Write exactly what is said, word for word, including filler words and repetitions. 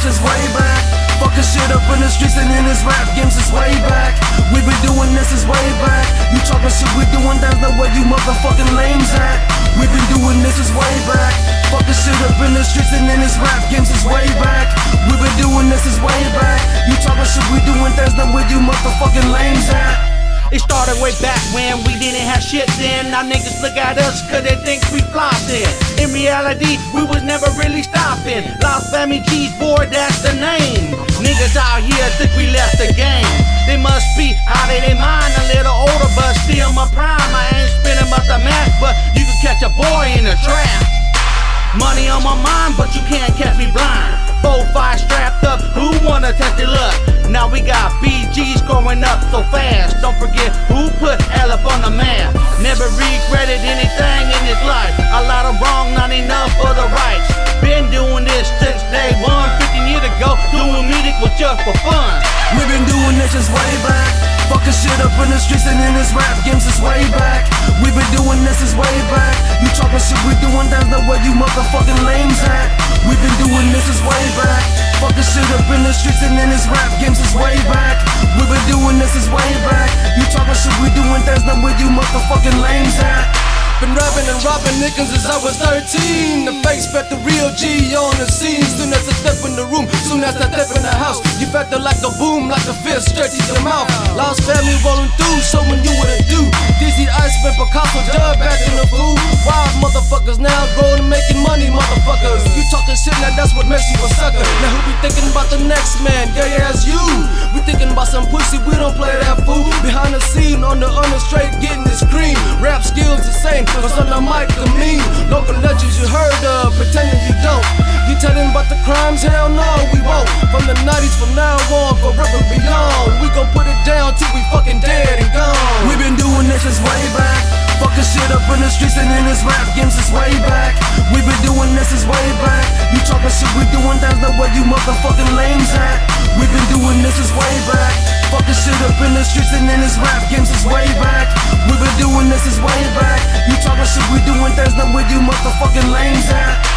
since way back. Fucking shit up in the streets and in this rap game since way back. We been doing this since way back. You talking shit, we doing that's not where you motherfucking lames at. We been doing this since way back. Fucking shit up in the streets and in this rap game since way back. We been doing this since way back. You talking shit, we doing that's not where you motherfucking lames at. It started way back when we didn't have shit then. Now niggas look at us cause they think we flopped in. In reality, we was never really stopping. Lost Family G's, boy, that's the name. Niggas out here think we left the game. They must be out of their mind, a little older, but still my prime. I ain't spinning about the math, but you can catch a boy in a trap. Money on my mind, but you can't catch me blind. Four, five strapped up, who wanna test your luck? Now we got B Gs going up so fast. Don't forget who put L up on the map. Never regretted anything in his life. A lot of wrong, not enough for the rights. Been doing this since day one. fifteen years ago, doing music was just for fun. We been doing this since way back. Fucking shit up in the streets and in this rap game since way back. We been doing this since way back. You talking shit, we doing that's not where you motherfucking lames at. We been doing this since way back. Fucking shit up in the streets and in this rap game since way back. We been doing this since way back. You talking shit, we doing that's not where you motherfucking lames at. Been rapping and robbing niggas since I was thirteen. The fake expect the real G on the scene. Soon as I step in the room, soon as I step in the house, you felt it like a boom, like a fist straight to your mouth. Lost family rolling through, showing you what to do. D C Iceman, Picasso, dub back in the food. Wild motherfuckers now growing and making money, motherfuckers. You talking shit, now that's what makes you a sucker. Now who be thinking about the next man? Yeah, yeah, it's you. We thinking about some pussy, we don't play that fool. Behind the scene, on the on the straight, getting this cream. Rap skills the same. Cause on the mic I mean, local legends you heard of, pretending you don't. You telling about the crimes? Hell no, we won't. From the nineties, from now on, forever beyond. We gon' put it down till we fucking dead and gone. We been doing this since way back. Fucking shit up in the streets and in this rap game since way back. We been doing this since way back. You talking shit, we doing that's not where you motherfucking lames at. We been doing this since way back. Fucking shit up in the streets and in this rap game since way back. We been doing this since way back. You talking shit, we doing that's not where you motherfucking lames at.